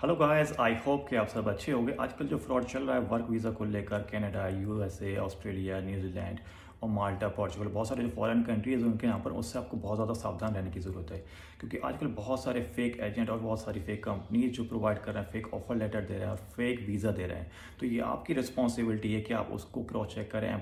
Hello guys, I hope कि आप सब अच्छे होंगे। आजकल जो फ्रॉड चल रहा है वर्क वीज़ा को लेकर, कनाडा, यूएसए, ऑस्ट्रेलिया, न्यूजीलैंड और माल्टा, पोर्चुगल, बहुत सारे जो फॉरेन कंट्रीज़ हैं उनके यहाँ पर, उससे आपको बहुत ज़्यादा सावधान रहने की ज़रूरत है। क्योंकि आजकल बहुत सारे फेक एजेंट और बहुत सारी फेक कंपनीज जो प्रोवाइड कर रहे हैं, फेक ऑफर लेटर दे रहे हैं और फेक वीज़ा दे रहे हैं। तो ये आपकी रिस्पॉन्सिबिलिटी है कि आप उसको क्रॉस चेक करें।